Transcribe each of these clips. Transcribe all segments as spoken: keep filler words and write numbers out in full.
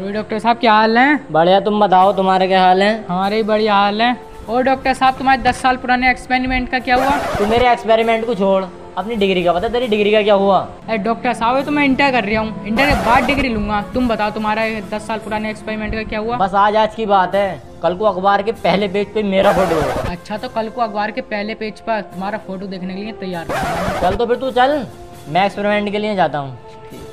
और डॉक्टर साहब क्या हाल है? बढ़िया, तुम बताओ तुम्हारे क्या हाल है? हमारे भी बढ़िया हाल है। और डॉक्टर साहब तुम्हारे दस साल पुराने एक्सपेरिमेंट का क्या हुआ? तू मेरे एक्सपेरिमेंट को छोड़, अपनी डिग्री का बता, तेरी डिग्री का क्या हुआ? अरे डॉक्टर साहब तो मैं इंटर कर रहा हूँ, इंटर के बाद डिग्री लूंगा। तुम बताओ तुम्हारा दस साल पुराने एक्सपेरिमेंट का क्या हुआ? बस आज आज की बात है, कल को अखबार के पहले पेज पे मेरा फोटो होगा। अच्छा, तो कल को अखबार के पहले पेज पर तुम्हारा फोटो देखने के लिए तैयार है। चल तो फिर तू चल, मैं एक्सपेरिमेंट के लिए जाता हूँ।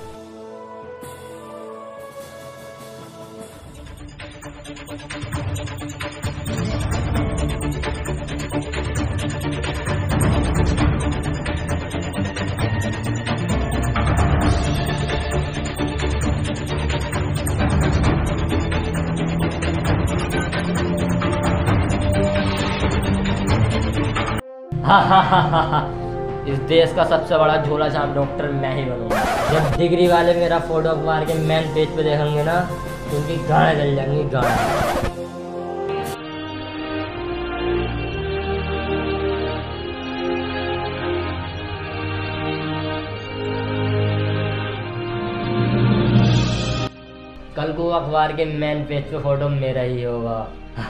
हाँ हाँ हाँ हाँ हाँ, इस देश का सबसे बड़ा झोला छाप डॉक्टर मैं ही बनूंगा। जब डिग्री वाले मेरा फोटो अखबार के मेन पेज पे देखेंगे ना, तो उनकी गाड़ें जल जाएंगी, गाड़ें। कल को अखबार के मेन पेज पे फोटो मेरा ही होगा।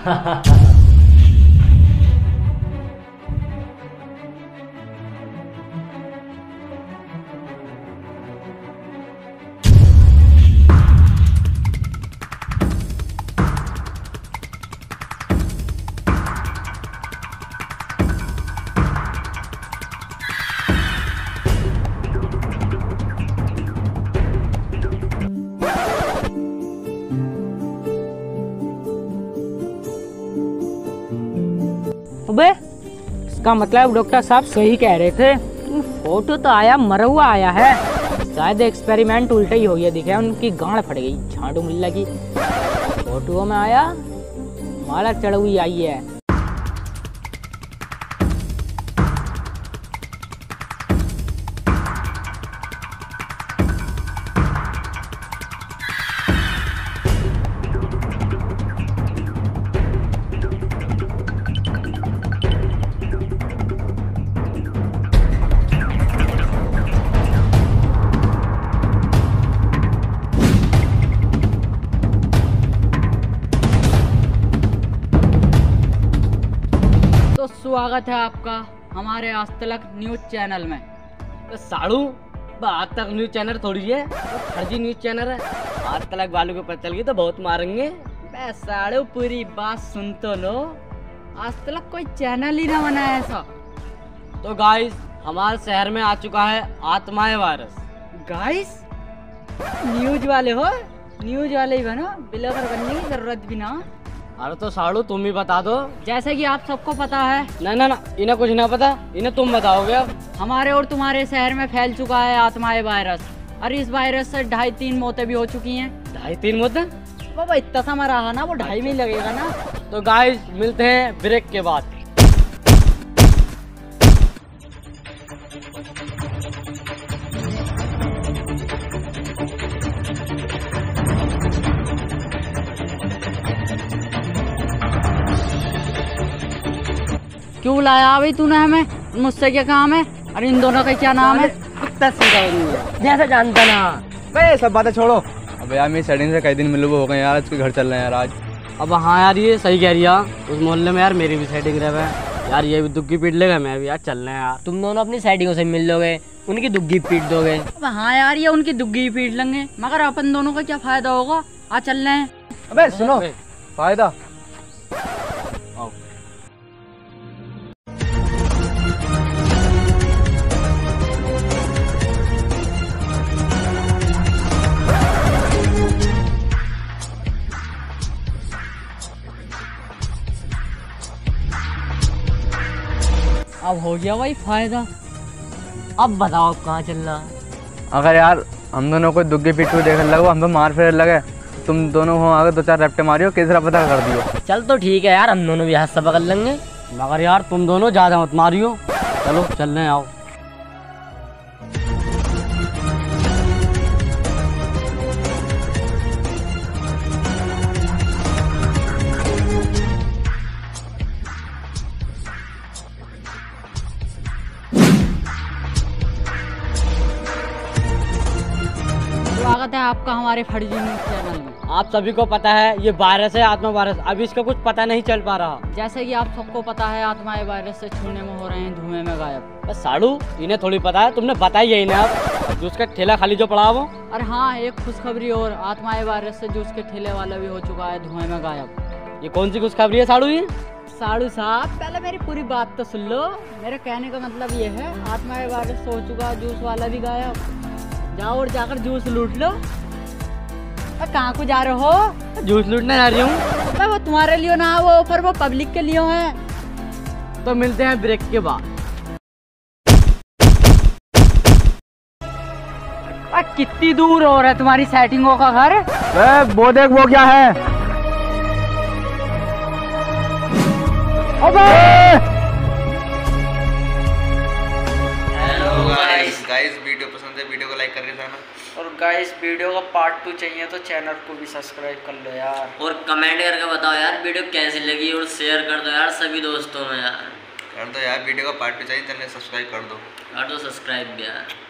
अबे इसका मतलब डॉक्टर साहब सही कह रहे थे, फोटो तो आया मरा हुआ आया है। शायद एक्सपेरिमेंट उल्टा ही हो गया, दिखे उनकी गांड फट गई झाड़ू मुल्ला की। फोटो में आया माला चढ़ हुई आई है। तो स्वागत है आपका हमारे आज तक न्यूज चैनल में। तो साड़ू, आज तक न्यूज चैनल थोड़ी है, तो फर्जी न्यूज चैनल है। आज तक वालों को पता चल गई तो बहुत मारेंगे। बे साड़ू, पूरी बात सुन तो लो, आज तक कोई चैनल ही ना बना ऐसा। तो गाइस, हमारे शहर में आ चुका है आत्माएं वायरस। गाइस, न्यूज वाले हो, न्यूज वाले ही बनो, ब्लॉगर बनने की जरूरत भी ना। अरे तो साड़ू तुम ही बता दो। जैसे कि आप सबको पता है। ना ना ना, इन्हें कुछ ना पता, इन्हें तुम बताओगे अब। हमारे और तुम्हारे शहर में फैल चुका है आत्माएं वायरस, और इस वायरस से ढाई तीन मौतें भी हो चुकी हैं। ढाई तीन मौतें? बाबा इतना सा रहा ना, वो ढाई में ही लगेगा ना। तो गाइस, मिलते हैं ब्रेक के बाद। क्यों बुलाया भाई तूने हमें? मुझसे क्या काम है? और इन दोनों का क्या नाम है? कुत्ता सीधा जैसा जानता ना। भाई सब बातें छोड़ो। अब यार मेरी सेटिंग से कई दिन मिले हो गए यार, आज के घर चल रहे हैं यार आज। अब हाँ यार, ये सही कह रही है। उस मोहल्ले में यार मेरी भी सेटिंग रहे है यार, ये भी दुग्गी पीट लेगा, मैं भी यार चल रहे हैं यार। तुम दोनों अपनी सेटिंगों से मिल लोगे, उनकी दुग्गी पीट दोगे। अब हाँ यार, ये उनकी दुग्गी पीट लेंगे, मगर अपन दोनों का क्या फायदा होगा? आज चल रहे हैं। अबे सुनो, फायदा अब हो गया भाई फायदा। अब बताओ कहाँ चलना? अगर यार हम दोनों को दुग्गी पिट्टू देख लगे, हम तो मार फिर लगे, तुम दोनों हो आगे दो चार रैप्टे मारियो, केसरा पता कर दियो। चल तो ठीक है यार, हम दोनों भी हाथ से पकड़ लेंगे, मगर यार तुम दोनों ज्यादा मत मारियो। चलो चल रहे हैं, आओ। स्वागत है आपका हमारे फर्जी न्यूज चैनल में। आप सभी को पता है ये वायरस है आत्मा वायरस, अभी इसका कुछ पता नहीं चल पा रहा। जैसे कि आप सबको पता है आत्माएं वायरस से छूने में हो रहे हैं धुएं में गायब। बस साड़ू इन्हें थोड़ी पता है, तुमने बताई है इन्हें आप जो उसका ठेला खाली जो पड़ा वो। और हाँ, एक खुशखबरी और, आत्माएं वायरस से जो उसके ठेले वाला भी हो चुका है धुएं में गायब। ये कौन सी खुशखबरी है साड़ू ये? साड़ू साहब पहले मेरी पूरी बात तो सुन लो। मेरे कहने का मतलब ये है आत्माएं वायरस से हो चुका है जूस वाला भी गायब। जाओ और जाकर जूस लूट लो। कहाँ को जा रहे हो? जूस लूटने जा रही हूँ। वो तुम्हारे लिए ना, वो ऑफर वो पब्लिक के लिए है। तो मिलते हैं ब्रेक के बाद। कितनी दूर हो रहा है तुम्हारी सेटिंगों का घर? वो देख वो क्या है। हेलो गाइस गाइस वीडियो पसंद है वीडियो को लाइक करके जाना, और गाइस वीडियो का पार्ट टू चाहिए तो चैनल को भी सब्सक्राइब कर लो यार, और कमेंट करके बताओ यार वीडियो कैसी लगी, और शेयर कर दो यार सभी दोस्तों में यार। कर दो यार, वीडियो का पार्ट टू चाहिए चैनल सब्सक्राइब कर दो कर दो सब्सक्राइब भी यार।